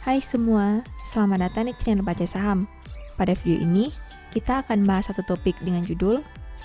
Hai semua, selamat datang di channel Baca Saham. Pada video ini, kita akan bahas satu topik dengan judul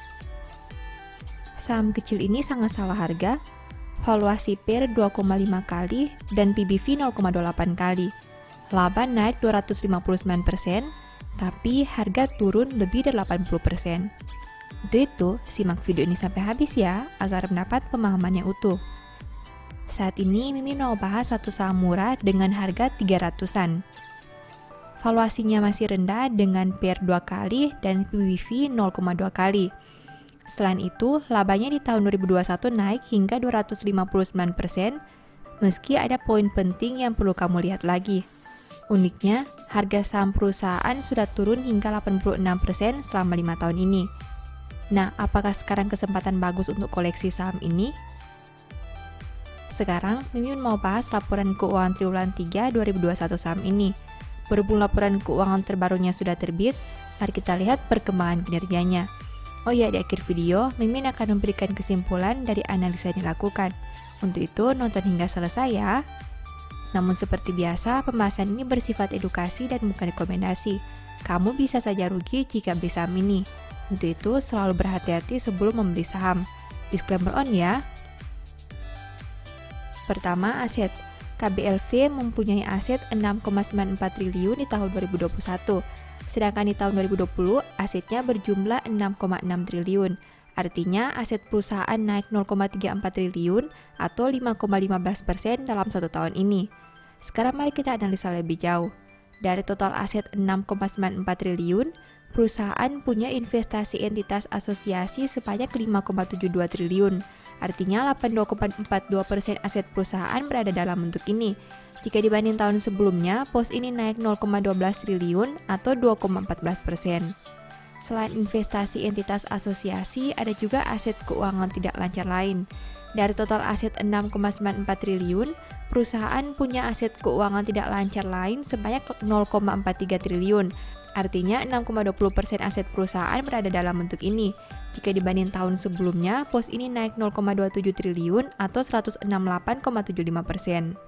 Saham kecil ini sangat salah harga, valuasi PER 2,5 kali dan PBV 0,28 kali. Laba naik 259%, tapi harga turun lebih dari 80%. Untuk itu, simak video ini sampai habis ya, agar mendapat pemahaman yang utuh. Saat ini, Mimin mau bahas satu saham murah dengan harga 300-an. Valuasinya masih rendah dengan PER 2 kali dan PBV 0,2 kali. Selain itu, labanya di tahun 2021 naik hingga 259%, meski ada poin penting yang perlu kamu lihat lagi. Uniknya, harga saham perusahaan sudah turun hingga 86% selama 5 tahun ini. Nah, apakah sekarang kesempatan bagus untuk koleksi saham ini? Sekarang, Mimin mau bahas laporan keuangan triwulan 3 2021 saham ini. Berhubung laporan keuangan terbarunya sudah terbit, mari kita lihat perkembangan kinerjanya. Oh ya, di akhir video, Mimin akan memberikan kesimpulan dari analisa yang dilakukan. Untuk itu, nonton hingga selesai ya. Namun seperti biasa, pembahasan ini bersifat edukasi dan bukan rekomendasi. Kamu bisa saja rugi jika beli saham ini. Untuk itu, selalu berhati-hati sebelum membeli saham. Disclaimer on ya. Pertama, aset. KBLV mempunyai aset 6,94 triliun di tahun 2021. Sedangkan di tahun 2020, asetnya berjumlah 6,6 triliun. Artinya, aset perusahaan naik 0,34 triliun atau 5,15% dalam satu tahun ini. Sekarang mari kita analisa lebih jauh. Dari total aset 6,94 triliun, perusahaan punya investasi entitas asosiasi sebanyak 5,72 triliun. Artinya 82,42% aset perusahaan berada dalam bentuk ini. Jika dibanding tahun sebelumnya, pos ini naik 0,12 triliun atau 2,14%. Selain investasi entitas asosiasi, ada juga aset keuangan tidak lancar lain. Dari total aset 6,94 triliun, perusahaan punya aset keuangan tidak lancar lain sebanyak 0,43 triliun. Artinya 6,20% aset perusahaan berada dalam bentuk ini. Jika dibanding tahun sebelumnya, pos ini naik 0,27 triliun atau 168,75%.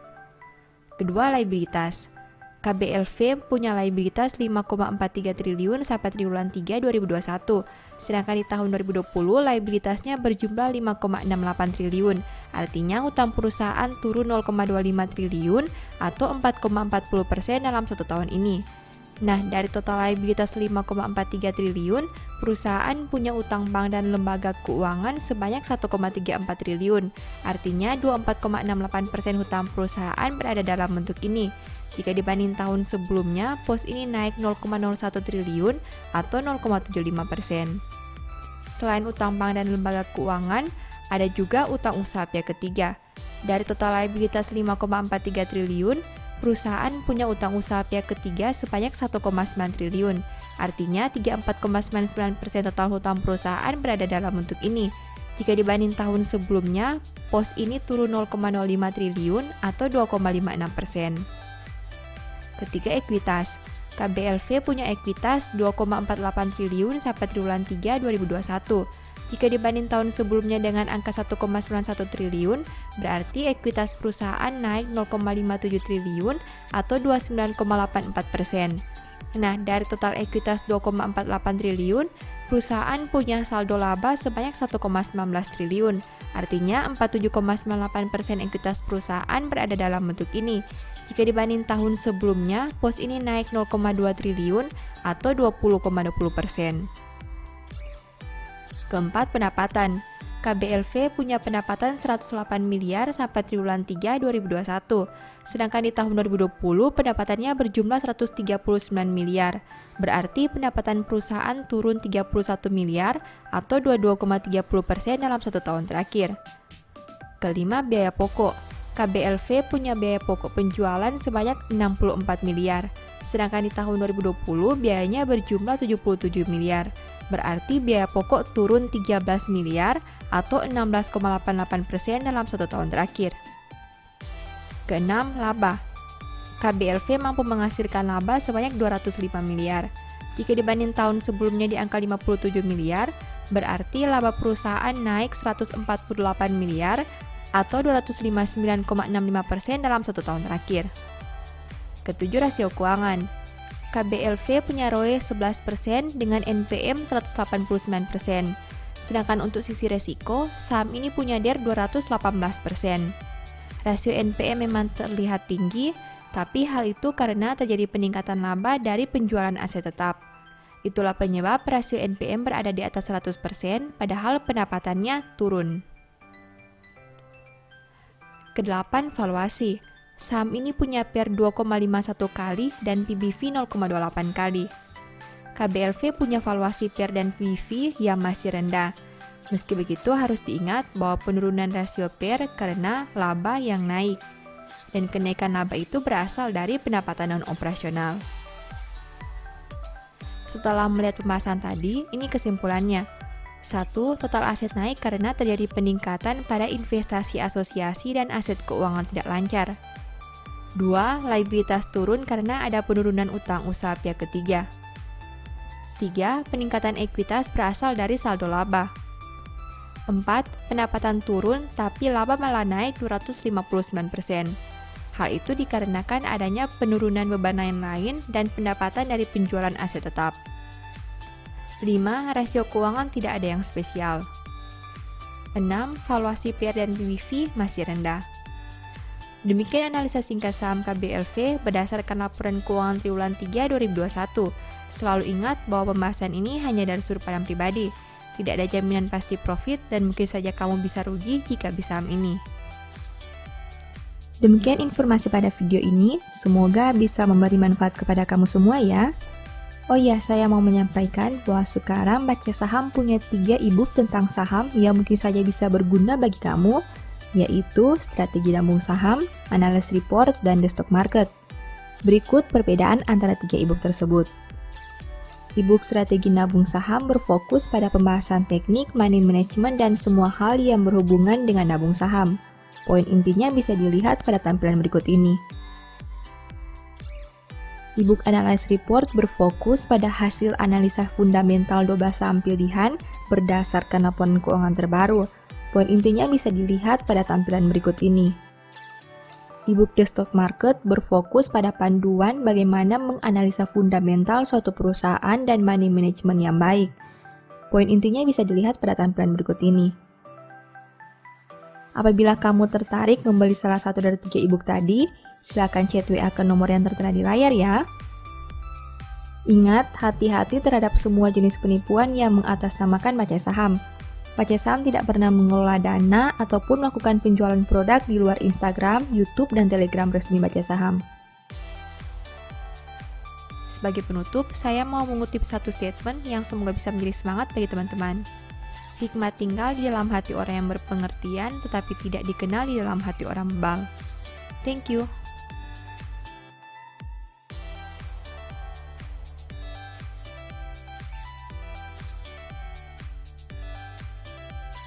Kedua, liabilitas. KBLV punya liabilitas 5,43 triliun sampai triwulan 3 2021. Sedangkan di tahun 2020, liabilitasnya berjumlah 5,68 triliun. Artinya utang perusahaan turun 0,25 triliun atau 4,40% dalam satu tahun ini. Nah, dari total liabilitas 5,43 triliun, perusahaan punya utang bank dan lembaga keuangan sebanyak 1,34 triliun. Artinya 24,68% hutang perusahaan berada dalam bentuk ini. Jika dibanding tahun sebelumnya, pos ini naik 0,01 triliun atau 0,75%. Selain utang bank dan lembaga keuangan, ada juga utang usaha pihak ketiga. Dari total liabilitas 5,43 triliun, perusahaan punya utang usaha pihak ketiga sebanyak 1,9 triliun. Artinya 34,99% total hutang perusahaan berada dalam bentuk ini. Jika dibanding tahun sebelumnya, pos ini turun 0,05 triliun atau 2,56%. Ketiga, ekuitas. KBLV punya ekuitas 2,48 triliun sampai triwulan 3 2021. Jika dibanding tahun sebelumnya dengan angka 1,91 triliun, berarti ekuitas perusahaan naik 0,57 triliun atau 29,84%. Nah, dari total ekuitas 2,48 triliun, perusahaan punya saldo laba sebanyak 1,19 triliun. Artinya 47,98% ekuitas perusahaan berada dalam bentuk ini. Jika dibanding tahun sebelumnya, pos ini naik 0,2 triliun atau 20,20%. Keempat, pendapatan. KBLV punya pendapatan 108 miliar sampai triwulan 3 2021. Sedangkan di tahun 2020 pendapatannya berjumlah 139 miliar. Berarti pendapatan perusahaan turun 31 miliar atau 22,30% dalam satu tahun terakhir. Kelima, biaya pokok. KBLV punya biaya pokok penjualan sebanyak 64 miliar. Sedangkan di tahun 2020 biayanya berjumlah 77 miliar. Berarti biaya pokok turun 13 miliar atau 16,88% dalam satu tahun terakhir. Keenam, laba. KBLV mampu menghasilkan laba sebanyak 205 miliar. Jika dibanding tahun sebelumnya di angka 57 miliar, berarti laba perusahaan naik 148 miliar atau 259,65% dalam satu tahun terakhir. Ketujuh, rasio keuangan. KBLV punya ROE 11% dengan NPM 189%. Sedangkan untuk sisi resiko, saham ini punya DER 218%. Rasio NPM memang terlihat tinggi, tapi hal itu karena terjadi peningkatan laba dari penjualan aset tetap. Itulah penyebab rasio NPM berada di atas 100%, padahal pendapatannya turun. Kedelapan, valuasi. Saham ini punya PER 2,51 kali dan PBV 0,28 kali. KBLV punya valuasi PER dan PBV yang masih rendah. Meski begitu, harus diingat bahwa penurunan rasio PER karena laba yang naik. Dan kenaikan laba itu berasal dari pendapatan non-operasional. Setelah melihat pembahasan tadi, ini kesimpulannya. 1. Total aset naik karena terjadi peningkatan pada investasi asosiasi dan aset keuangan tidak lancar. 2. Liabilitas turun karena ada penurunan utang usaha pihak ketiga. 3. Peningkatan ekuitas berasal dari saldo laba. 4. Pendapatan turun tapi laba malah naik 259%. Hal itu dikarenakan adanya penurunan beban lain dan pendapatan dari penjualan aset tetap. 5. Rasio keuangan tidak ada yang spesial. 6. Valuasi PER dan PBV masih rendah. Demikian analisa singkat saham KBLV berdasarkan laporan keuangan triwulan 3 2021. Selalu ingat bahwa pembahasan ini hanya dari sudut pandang pribadi. Tidak ada jaminan pasti profit dan mungkin saja kamu bisa rugi jika beli saham ini. Demikian informasi pada video ini. Semoga bisa memberi manfaat kepada kamu semua ya. Oh iya, saya mau menyampaikan bahwa sekarang Baca Saham punya 3 e-book tentang saham yang mungkin saja bisa berguna bagi kamu, yaitu Strategi Nabung Saham, Analysis Report, dan The Stock Market. Berikut perbedaan antara 3 e-book tersebut. E-book Strategi Nabung Saham berfokus pada pembahasan teknik, money management, dan semua hal yang berhubungan dengan nabung saham. Poin intinya bisa dilihat pada tampilan berikut ini. E-book Analysis Report berfokus pada hasil analisa fundamental 12 saham pilihan berdasarkan laporan keuangan terbaru. Poin intinya bisa dilihat pada tampilan berikut ini. E-book The Stock Market berfokus pada panduan bagaimana menganalisa fundamental suatu perusahaan dan money management yang baik. Poin intinya bisa dilihat pada tampilan berikut ini. Apabila kamu tertarik membeli salah satu dari 3 e-book tadi, silakan chat WA ke nomor yang tertera di layar ya. Ingat, hati-hati terhadap semua jenis penipuan yang mengatasnamakan Baca Saham. Baca Saham tidak pernah mengelola dana ataupun melakukan penjualan produk di luar Instagram, YouTube, dan Telegram resmi Baca Saham. Sebagai penutup, saya mau mengutip satu statement yang semoga bisa menjadi semangat bagi teman-teman. Hikmat tinggal di dalam hati orang yang berpengertian, tetapi tidak dikenal di dalam hati orang bebal. Thank you.